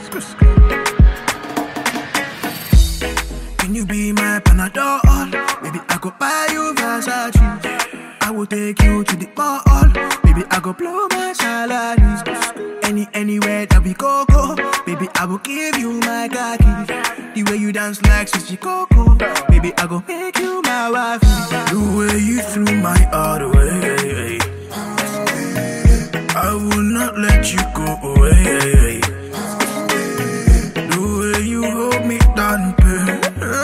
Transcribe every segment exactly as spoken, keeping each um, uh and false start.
Can you be my Panadol? Baby, I go buy you Versace. I will take you to the mall. Baby, I go blow my salaries. Any, anywhere that we go, go. Baby, I will give you my khakis. The way you dance like Sissy Coco. Baby, I go make you my wife. The way you threw my heart away, I will not let you go away. The way you hold me down, baby.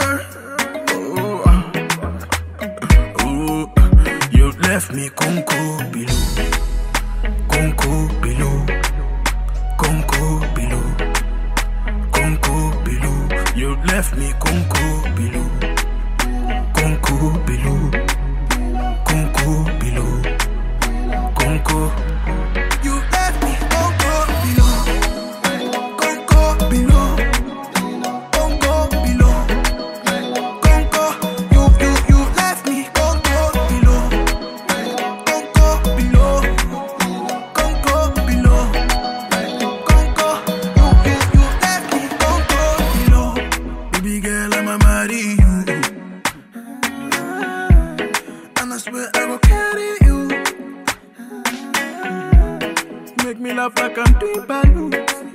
Oh, you left me conco below, conco below, conco below, conco below. You left me conco below, conco below, conco below, conco. You left me conco below, conco below, conco below, conco. You you you left me conco below, conco below, conco below, conco. You you you left me conco below. Baby girl, I'ma marry you, and I swear I will carry you. Make me laugh like I'm doing balloons.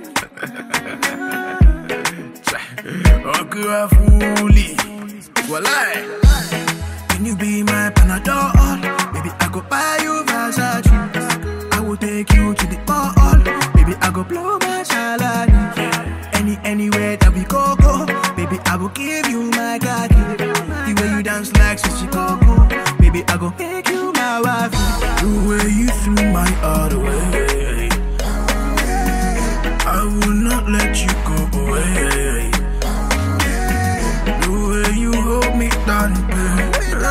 Okay, I'm fully. Walai. Can you be my Panadol? Baby, I go buy you Versace. I will take you to the mall. Baby, I go blow my salary. Any, anywhere that we go, go. Baby, I will give you my khaki. The way you dance like Sissy Coco. Baby, I go make you my wife. The way you threw my heart away, I will not let you go away. The way you hold me down, baby.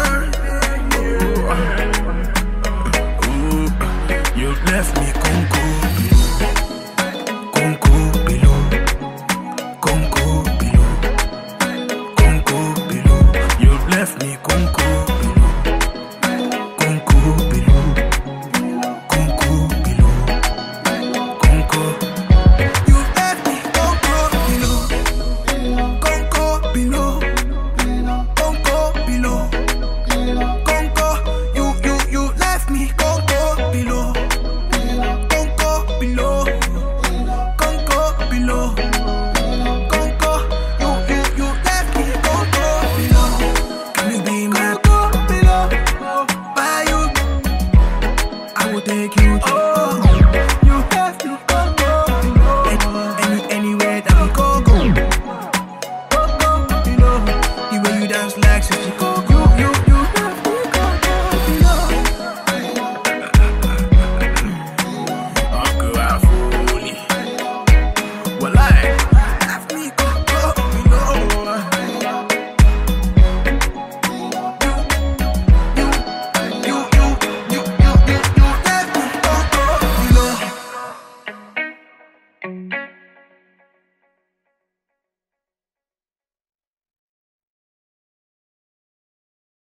Oh, you left me conco below, conco below, conco below, conco below. You left me conco below, conco below, conco below, conco. You left me conco below, conco below, conco below, conco. You you you left me conco below, conco below, conco below.